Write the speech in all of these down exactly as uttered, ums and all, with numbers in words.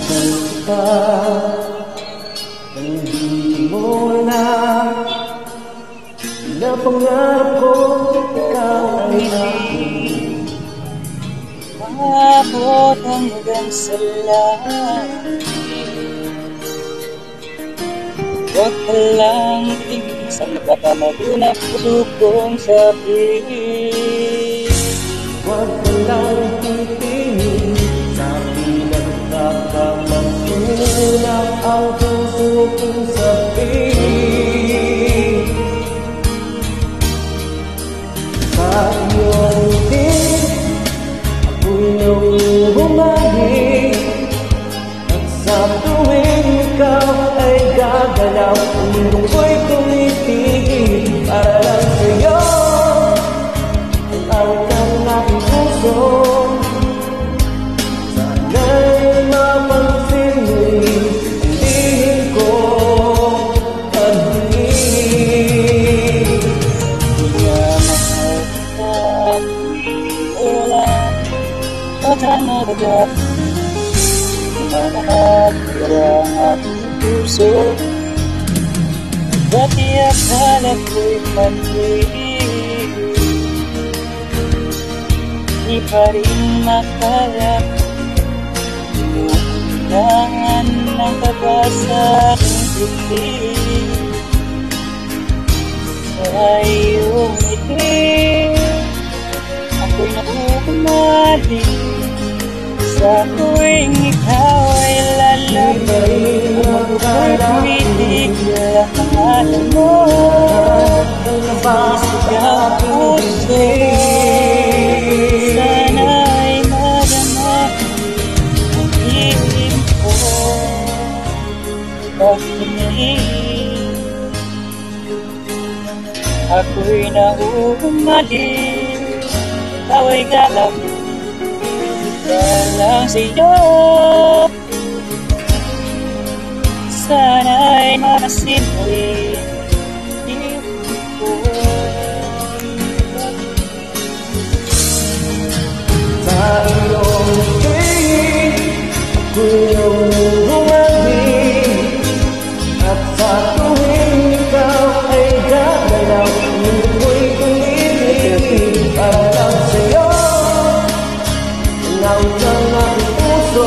ka, hindi mo na napangarap ko, ikaw ay akin. Maabot hanggang sa langit, huwag ka lang tigisa, baka magunap puso kong sabihin. Huwag ka lang titingin sa pinagkakamangkulap ang puso kong sabihin. Sa iyong ngiti, ako'y nauumaling, at sa tuwing ikaw ay gagalaw, ang mundo ko'y tumitigil para lang sa'yo. Ang awit ng aking puso, sana'y mapansin mo'y hindihin ko pag-ibig. Yaman ka, wala pagkanagat, manahat ang aking puso. Dati akala ko'y pag-ibig, di pa rin makalap. Kailangan ng kabasa aking piling. Sa iyong ngiti, ako'y nauumaling. Sa tuwing ikaw ay lalapit, ako'y tumitigil ang pangalan mo. Sigaw puso, sana'y madama ang hihim ko. Pag-ibig, ako'y nauumaling. Ikaw ay galap, lang sa'yo. Sana'y marasin mo'y hihim ko. Sa iyong ngiti, ako'y nauumaling, at sa tuwing ikaw ay gagalaw, ang mundo ko'y tumitigil para lang sa'yo. Ang awit ng aking puso,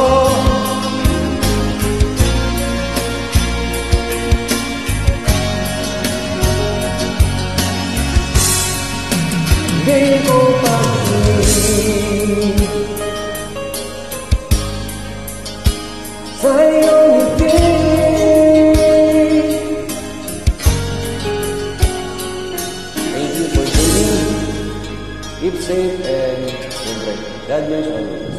hindi ko pag-ibig. Sa iyong ngiti, thank you for tuning. Keep safe and siyempre, God bless all.